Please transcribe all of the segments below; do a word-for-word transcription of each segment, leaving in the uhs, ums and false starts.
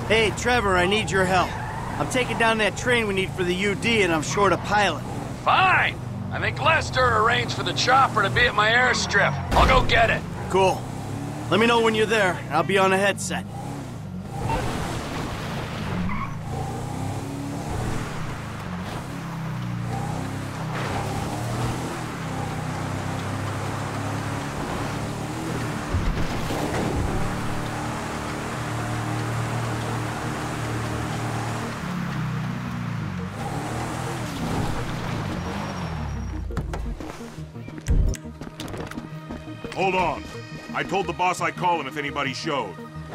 Hey, Trevor, I need your help. I'm taking down that train we need for the U D, and I'm short a pilot. Fine! I think Lester arranged for the chopper to be at my airstrip. I'll go get it. Cool. Let me know when you're there, and I'll be on a headset. Hold on. I told the boss I'd call him if anybody showed.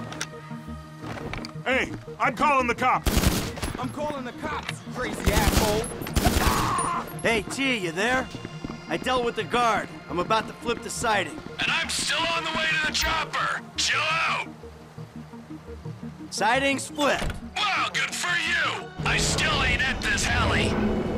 Hey, I'm calling the cops. I'm calling the cops, you crazy asshole. Hey, T, you there? I dealt with the guard. I'm about to flip the siding. And I'm still on the way to the chopper. Chill out. Siding's flipped. Wow, good for you. I still ain't at this heli.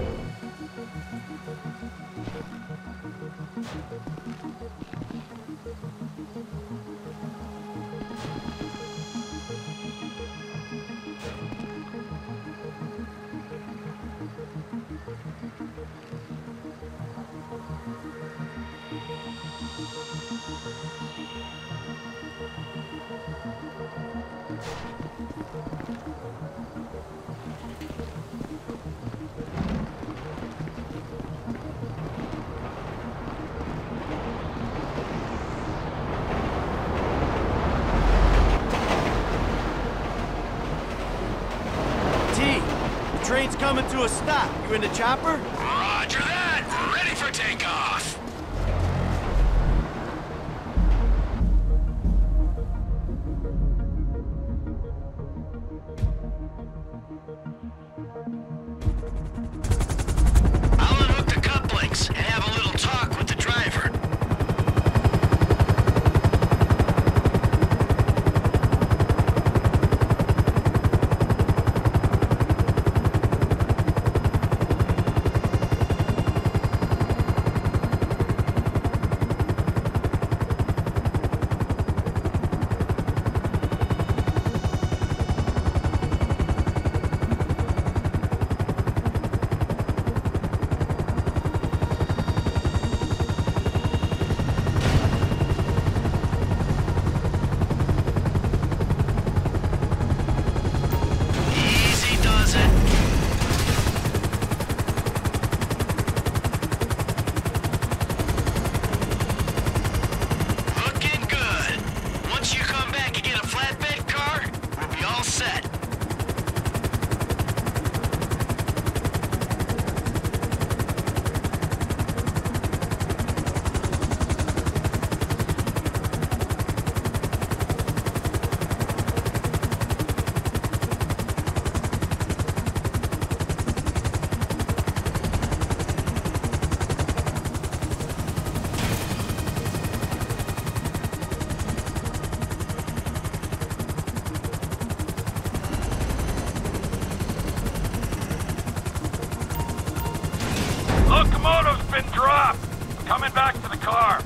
Train's coming to a stop. You in the chopper? Roger that! Ready for takeoff! I'll unhook the couplings and have a little talk with the driver. Locomotive's been dropped. Coming back to the car.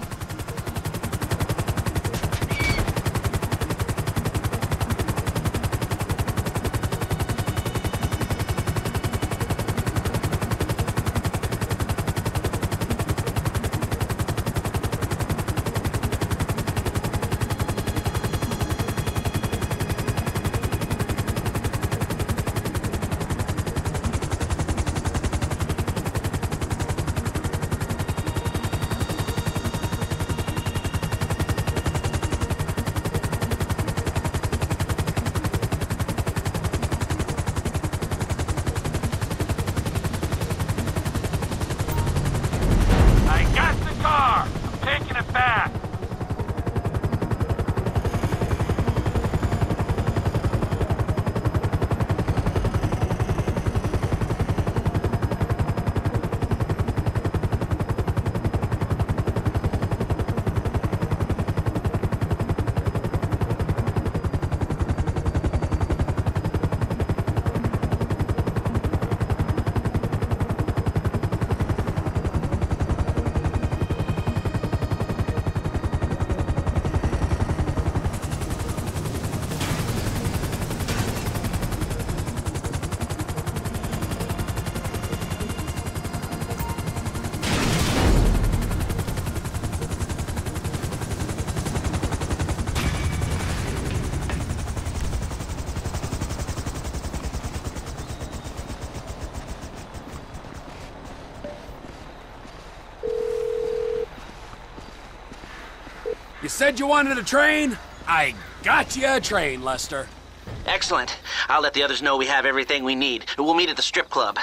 said you wanted a train? I got you a train, Lester. Excellent. I'll let the others know we have everything we need. We'll meet at the strip club.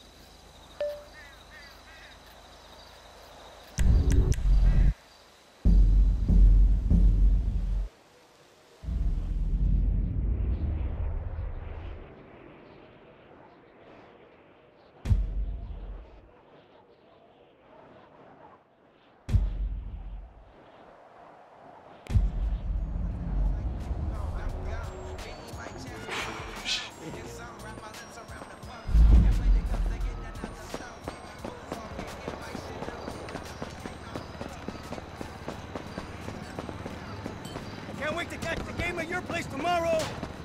Can't wait to catch the game at your place tomorrow.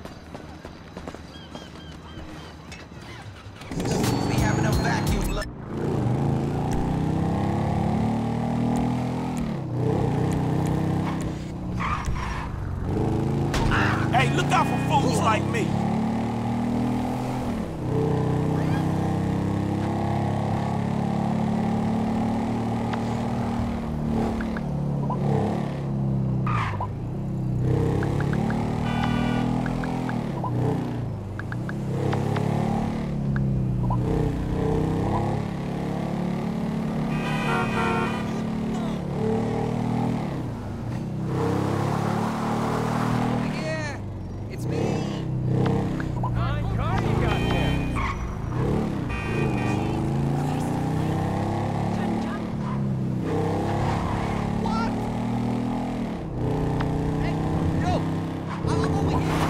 We have enough vacuum. Look. Hey, look out for fools like me. Yeah, it's me. Fine car you got there. What? Hey, yo, I'm over here.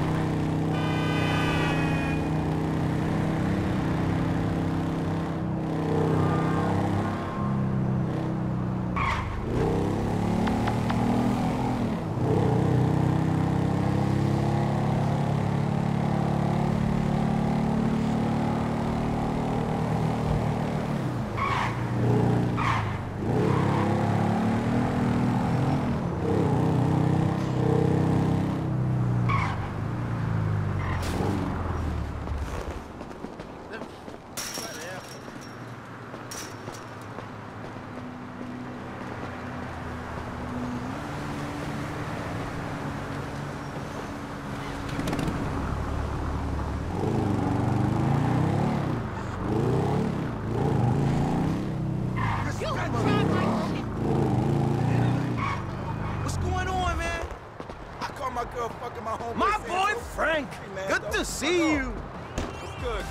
What's going on, man? I caught my girl fucking my homeboy. My Sancho. boy Frank. Hey, man, Good don't- to see you. What's good?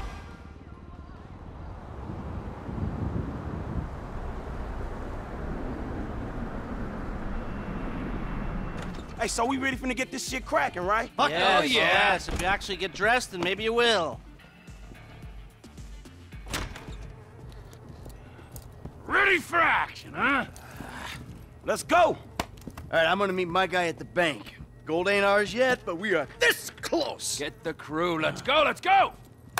Hey, so we ready finna get this shit cracking, right? Fuck Yes, oh, yeah. yes. If you actually get dressed, then maybe you will. Ready for action, huh? Let's go. All right, I'm gonna meet my guy at the bank. Gold ain't ours yet, but we are this close. Get the crew. Let's go, let's go!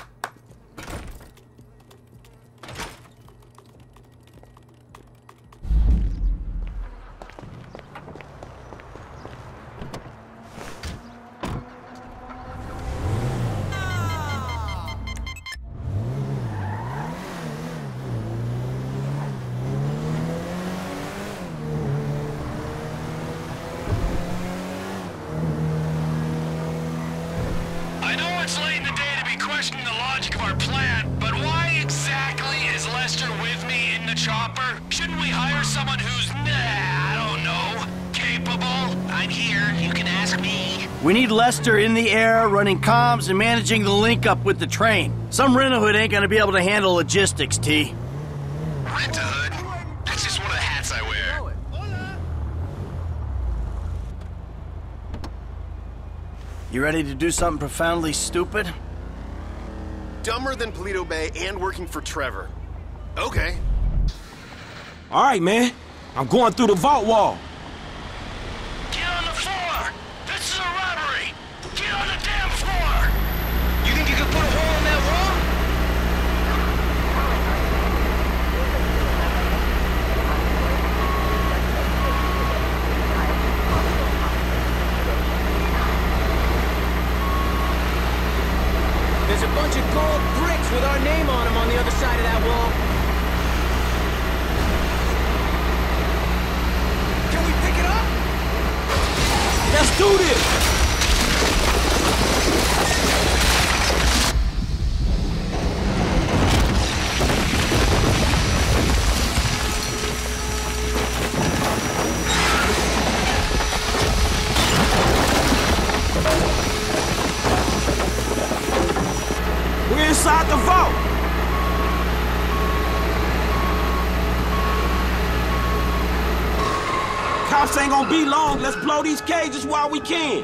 I know it's late in the day to be questioning the logic of our plan, but why exactly is Lester with me in the chopper? Shouldn't we hire someone who's, nah, I don't know, capable? I'm here, you can ask me. We need Lester in the air, running comms and managing the link up with the train. Some rent-a-hood ain't gonna be able to handle logistics, T. Rent-a-hood? That's just one of the hats I wear. You ready to do something profoundly stupid? Dumber than Polito Bay and working for Trevor. Okay. All right, man. I'm going through the vault wall. Get on the floor! This is a robbery! Get on the damn floor! You think you can put a hole in that wall? There's a bunch of gold bricks with our name on them on the other side of that wall. Can we pick it up? Let's do this! We're inside the vault! Cops ain't gonna be long. Let's blow these cages while we can.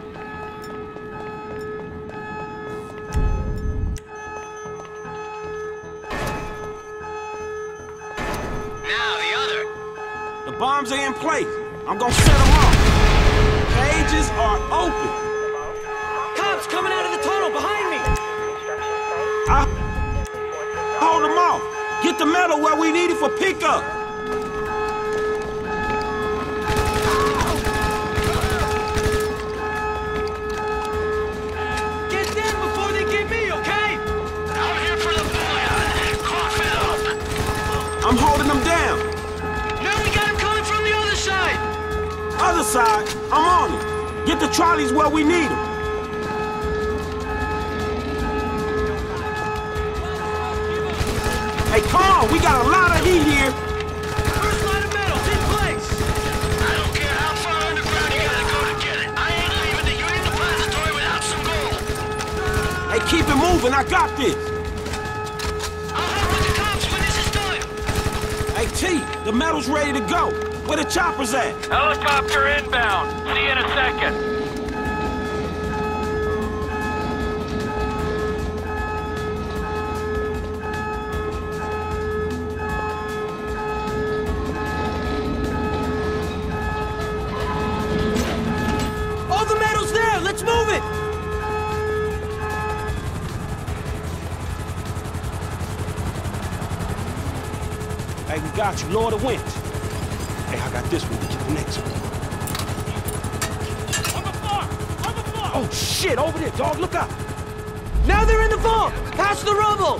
Now the other. The bombs are in place. I'm gonna set them off. Cages are open. Cops coming out of the tunnel behind me! I hold them off. Get the metal where we need it for pickup. Get them before they get me, okay? I'm here for the bullion. Cough it up. I'm holding them down. Now we got him coming from the other side. Other side, I'm on it. Get the trolleys where we need them. Hey, come on, we got a lot of heat here. First line of metal's in place! I don't care how far underground you gotta go to get it. I ain't leaving the Union Depository without some gold. Hey, keep it moving, I got this. I'll help with the cops when this is done. Hey, T, the metal's ready to go. Where the choppers at? Helicopter inbound. See you in a second. All the metal's there! Let's move it! Hey, we got you, lower the winch. Hey, I got this one to get the next one. On the floor! On the floor! Oh, shit, over there, dog, look out. Now they're in the vault! Past the rubble!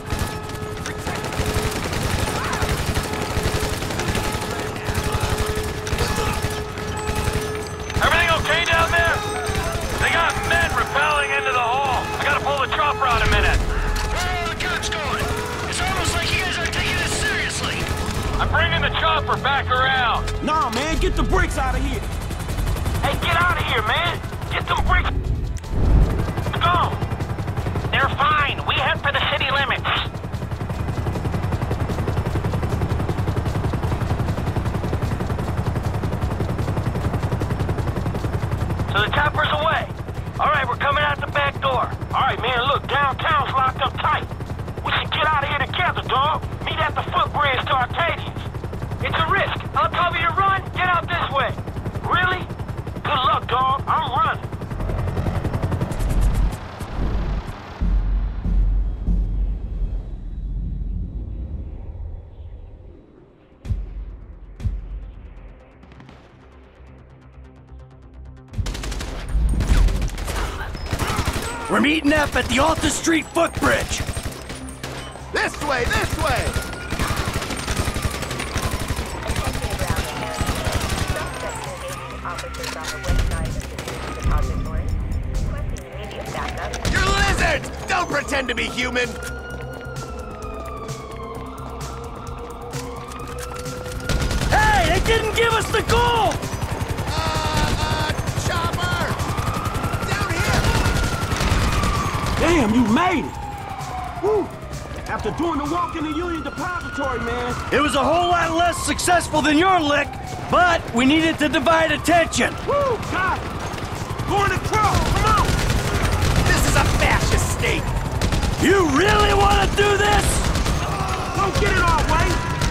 Everything okay down there? They got men rappelling into the hall. I gotta pull the chopper out a minute. Where are all the cops going? It's almost like you guys aren't taking this seriously. I'm bringing the chopper back around. Nah, man, get the bricks out of here. Hey, get out of here, man. Get them bricks. Go. They're fine. We head for the city limits. So the chopper's away. All right, we're coming out the back door. All right, man, look, downtown's locked up tight. We should get out of here together, dog. Meet at the footbridge to Arcadians. It's a risk. I'll cover your run. Get out this way. Really? Good luck, dog. I'm running. We're meeting up at the Alta Street footbridge. This way, this way! You're lizards! Don't pretend to be human! Hey, they didn't give us the gold! Uh, uh, chopper! Down here! Damn, you made it. Woo. After doing the walk in the Union Depository, man. It was a whole lot less successful than your lick, but we needed to divide attention. Woo, got it. Going across, come on. This is a fascist state! You really want to do this? Don't get it our way.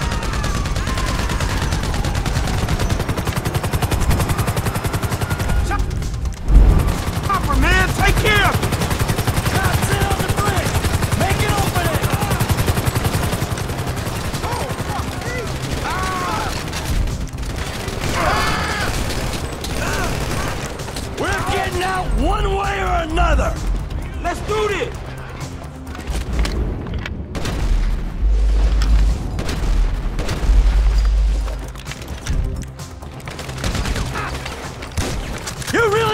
Chopper, man, take care of it. Cops in on the bridge. Make it open it. We're getting out one way or another. Let's do this. You really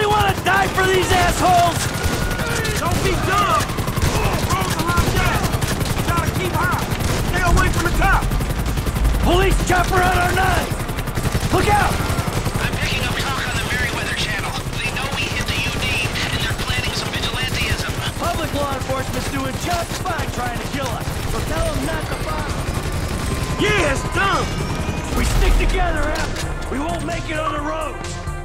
assholes! Don't be dumb! Roads are locked down! Gotta keep high! Stay away from the top! Police chopper on our nines! Look out! I'm picking up talk on the Merryweather channel. They know we hit the U D, and they're planning some vigilantism. Public law enforcement's doing just fine trying to kill us, so tell them not to bother. Yeah, it's done! We stick together, Em. We won't make it on the roads.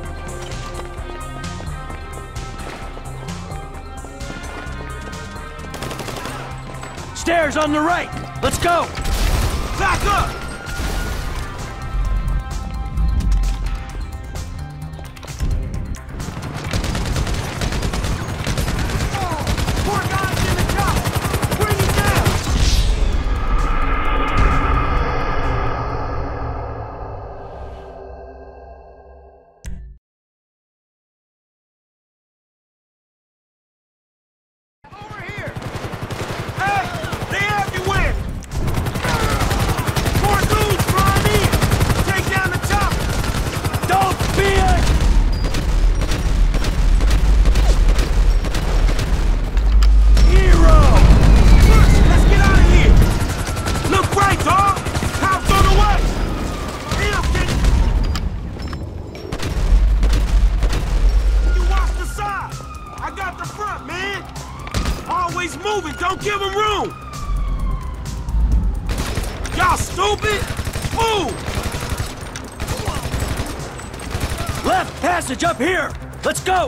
Stairs on the right. Let's go. Back up! Four guys in the top! Bring it down! Over here! Hey! They everywhere! Four dudes flying in! Take down the chopper! Don't be a... hero! Push! Let's get out of here! Look right, dog! Cops on the way! Damn, can you watch the side? I got the front, man! Always moving, don't give them room! Y'all stupid? Move! Left passage up here. Let's go.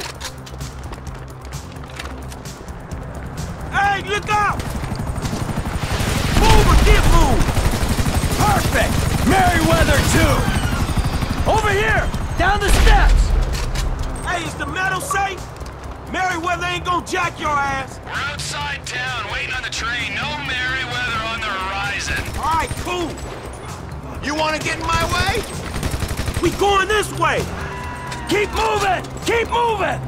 Hey, look out! Move or get moved! Perfect. Merryweather two. Over here. Down the steps. Hey, is the metal safe? Merryweather ain't gonna jack your ass! We're outside town, waiting on the train. No Merryweather on the horizon. Alright, cool! You wanna get in my way? We going this way! Keep moving. Keep moving.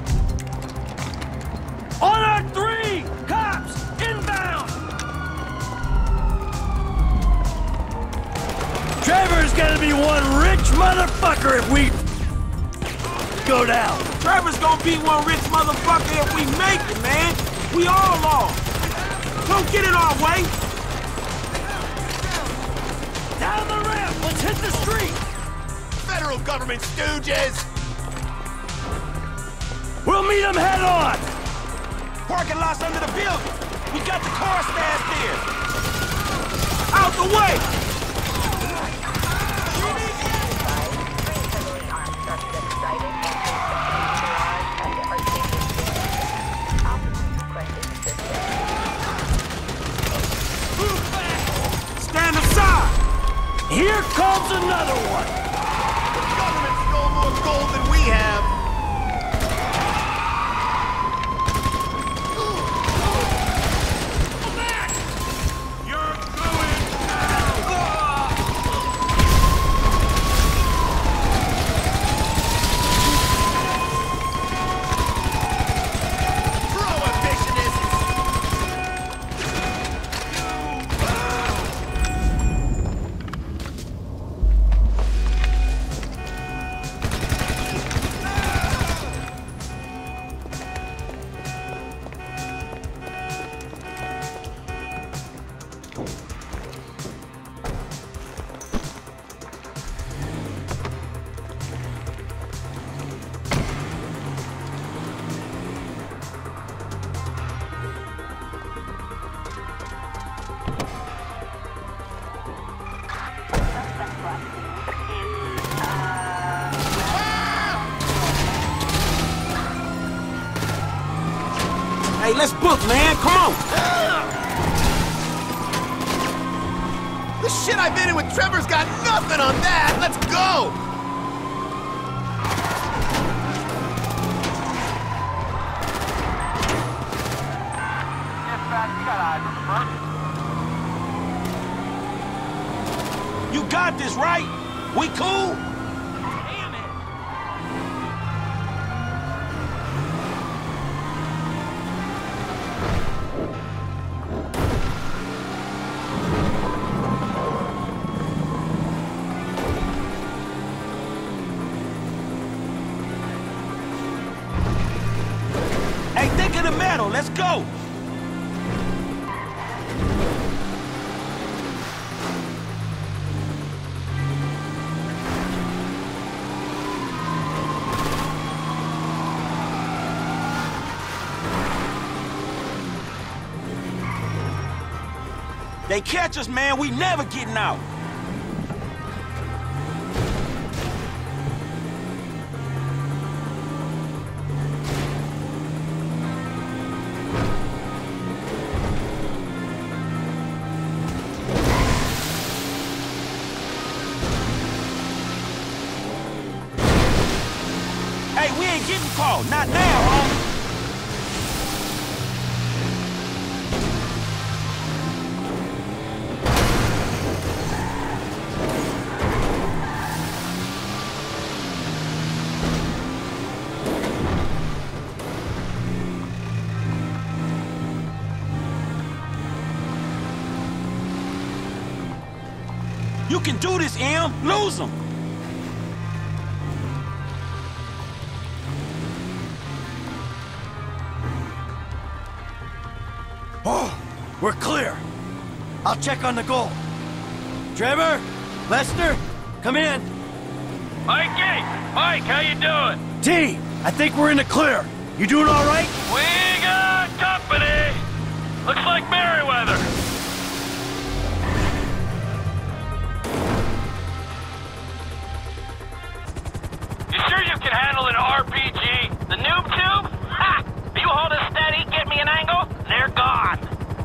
On our three. Cops inbound. Trevor's gonna be one rich motherfucker if we go down. Trevor's gonna be one rich motherfucker if we make it, man! We all lost! Don't get in our way! Down the ramp. Let's hit the street. Federal government stooges! We'll meet them head on. Parking lot's under the building! We got the car stashed there! Out the way! Stand aside! Here comes another one. The government stole more gold than we have! You're going down! Prohibitionists! Hey, let's book, man. Come on. The shit I've been in with Trevor's got nothing on that! Let's go! You got this, right? We cool? Hey, think of the metal. Let's go. They catch us, man. We never getting out. Hey, we ain't getting caught. Not now, homie. You can do this, Em. Lose them. Oh, we're clear. I'll check on the goal. Trevor, Lester, come in. Mikey! Mike, how you doing? T, I think we're in the clear. You doing all right? We got company! Looks like Merryweather. You sure you can handle an R P G? The noob tube? Ha! You hold it steady, get me an angle, they're gone.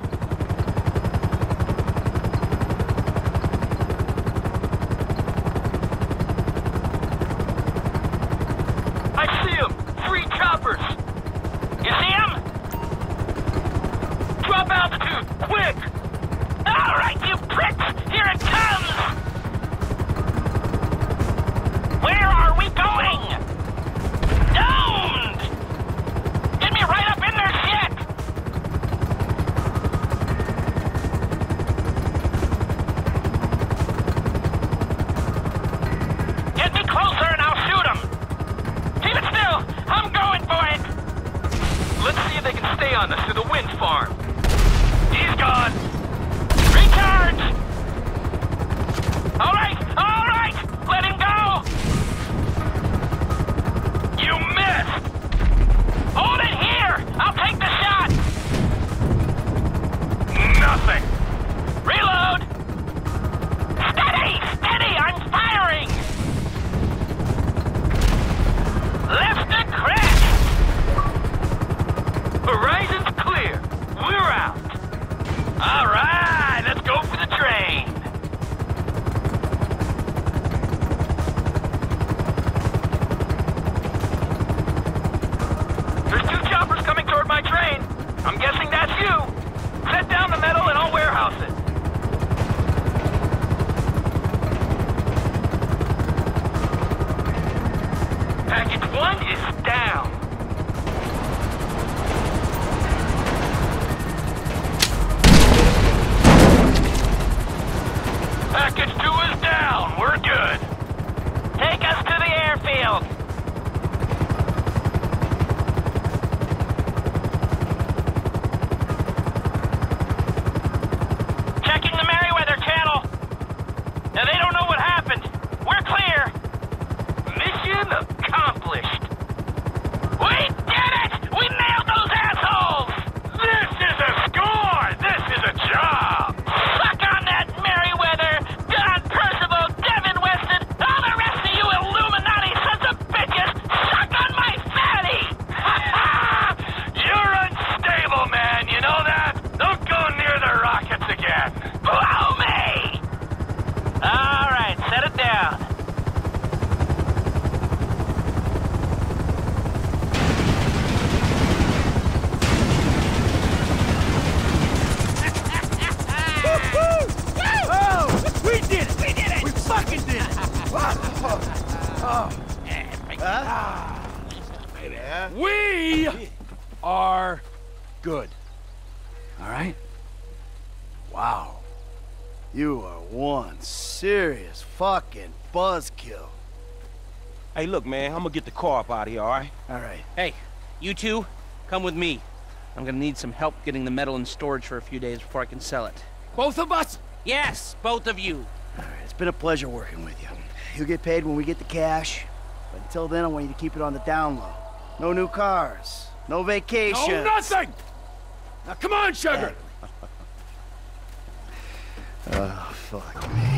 I see them! Three choppers! You see them? Drop altitude, quick! All right, you pricks! Here it comes! Where are we going? Domed! Get me right up in their shit! Get me closer and I'll shoot them! Keep it still! I'm going for it! Let's see if they can stay on us to the wind farm. He's gone! Recharge! All right, all right! Let him go! You missed! Hold it here! I'll take the shot! Nothing! Reload! Steady! Steady! I'm firing! Left the crash! Horizon's clear. We're out. All right, let's go for the train. There's two choppers coming toward my train. I'm guessing that's you. Set down the metal and I'll warehouse it. Package one is down. Package two is down. We're good. Take us to the airfield. Checking the Merryweather channel. Now they don't know what happened. We're clear. Mission accomplished. We did it! We nailed those assholes! This is a score! This is a job! Suck on that, Merryweather! Don Percival, Devin Weston, all the rest of you Illuminati sons of bitches! Suck on my fatty! Ha ha! You're unstable, man, you know that? Don't go near the rockets again! Blow me! Alright, set it down. Oh, we did it! We did it! We fucking did it! Oh. We are good. All right? Wow. You are one serious fucking buzzkill. Hey, look, man, I'm gonna get the car up out of here, all right? All right. Hey, you two, Come with me. I'm gonna need some help getting the metal in storage for a few days before I can sell it. Both of us? Yes, both of you. All right, it's been a pleasure working with you. You'll get paid when we get the cash, but until then, I want you to keep it on the down low. No new cars, no vacations. No, nothing! Now come on, sugar! Oh, fuck me.